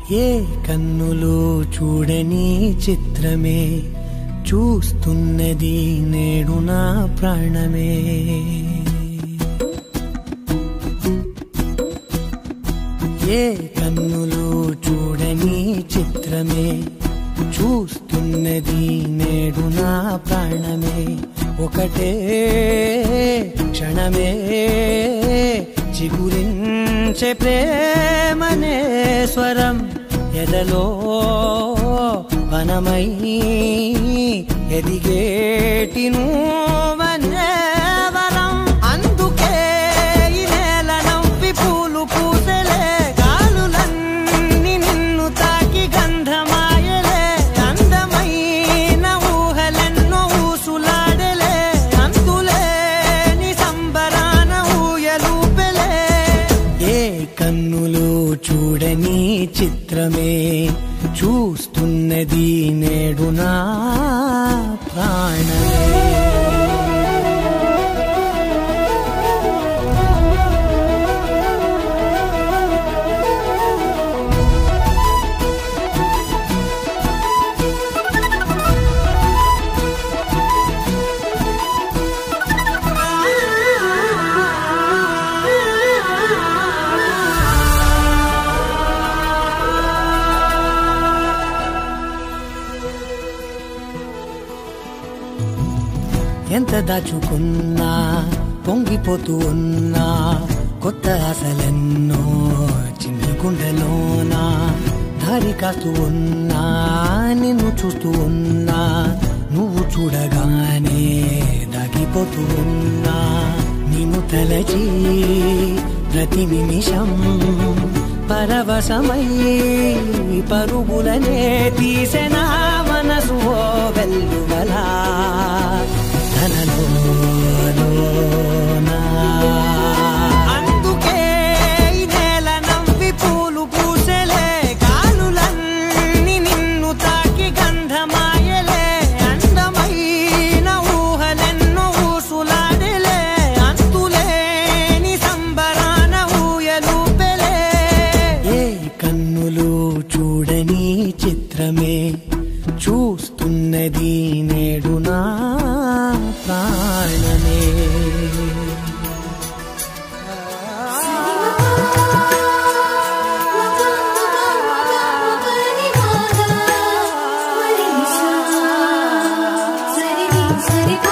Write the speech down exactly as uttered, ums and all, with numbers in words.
ఏ కన్నులు చూడని చిత్రమే చూస్తున్నది నేడు నా ప్రాణమే. ఏ కన్నులు చూడని చిత్రమే చూస్తున్నది నేడు నా ప్రాణమే. ఒకటే క్షణమే చిగురించే ప్రేమనే స్వరం ఎదలో వనమై ఎదిగేటి నువ్వనే వరం. అందుకే ఈ నేల నవ్వి పూలు పూసలే, గాలులన్నీ నిన్ను తాకి గంధమాయలే. అందమైన ఊహలెన్నో ఊసులాడలే, అంతులేని సంబరాన ఊయలూపెలే. ఏ కన్నులు చూడని చిత్రమే చూస్తున్నది నేడు నా ప్రాణమే. ఎంత దాచుకున్నా పొంగిపోతూ ఉన్నా, కొత్త ఆశలెన్నో చిన్ని గుండెలోనా. దారి కాస్తూ ఉన్నా, నిన్ను చూస్తూ ఉన్నా, నువ్వు చూడగానే దాగిపోతూ ఉన్నా. నిన్ను తలచి ప్రతి నిమిషం పరవశమై పరుగులనే తీసెనా మనసు ఓ వెల్లువలా. అందుకే ఈ నేల నవ్వి పూలు పూసలే, గాలులన్నీ నిన్ను తాకి గంధమాయలే. అందమైన ఊహలెన్నో ఊసులాడలే, అంతులేని సంబరాన ఊయలూపెలే. ఏ కన్నులు చూడని చిత్రమే చూస్తున్నది నేడు నా ప్రాణమే. సరి